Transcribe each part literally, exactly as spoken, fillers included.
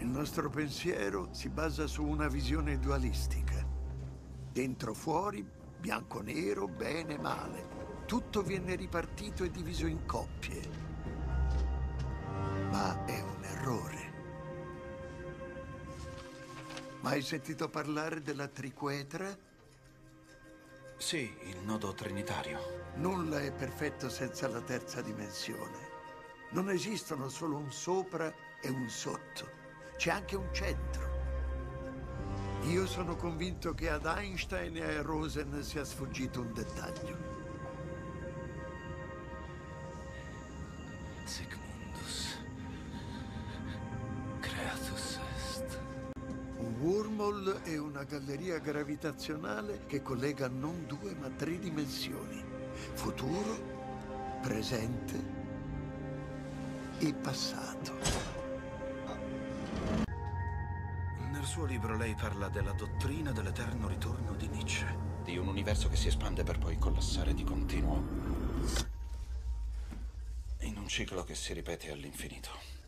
Il nostro pensiero si basa su una visione dualistica. Dentro fuori, bianco-nero, bene-male. Tutto viene ripartito e diviso in coppie. Ma è un errore. Mai sentito parlare della triquetra? Sì, il nodo trinitario. Nulla è perfetto senza la terza dimensione. Non esistono solo un sopra e un sotto. C'è anche un centro. Io sono convinto che ad Einstein e a Rosen sia sfuggito un dettaglio. Sic mundus creatus est. Un wormhole è una galleria gravitazionale che collega non due ma tre dimensioni. Futuro, presente e passato. Nel suo libro lei parla della dottrina dell'eterno ritorno di Nietzsche, di un universo che si espande per poi collassare di continuo in un ciclo che si ripete all'infinito.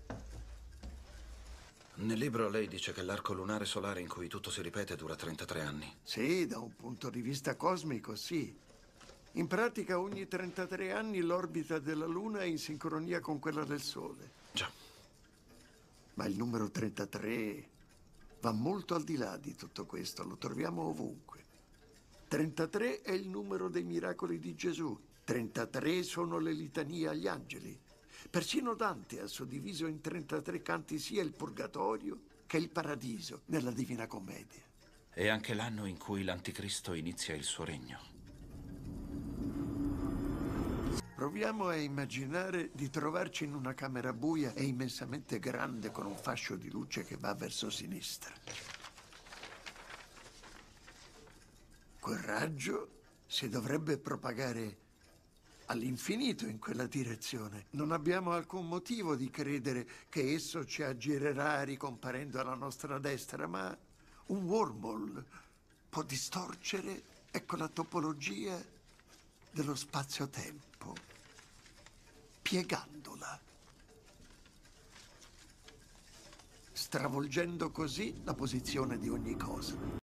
Nel libro lei dice che l'arco lunare solare in cui tutto si ripete dura trentatré anni. Sì, da un punto di vista cosmico, sì. In pratica ogni trentatré anni l'orbita della Luna è in sincronia con quella del Sole. Già. Ma il numero trentatré va molto al di là di tutto questo, lo troviamo ovunque. trentatré è il numero dei miracoli di Gesù. trentatré sono le litanie agli angeli. Persino Dante ha suddiviso in trentatré canti sia il purgatorio che il paradiso nella Divina Commedia. È anche l'anno in cui l'Anticristo inizia il suo regno. Proviamo a immaginare di trovarci in una camera buia e immensamente grande con un fascio di luce che va verso sinistra. Quel raggio si dovrebbe propagare all'infinito in quella direzione. Non abbiamo alcun motivo di credere che esso ci aggirerà ricomparendo alla nostra destra, ma un wormhole può distorcere, ecco la topologia dello spazio-tempo, piegandola, stravolgendo così la posizione di ogni cosa.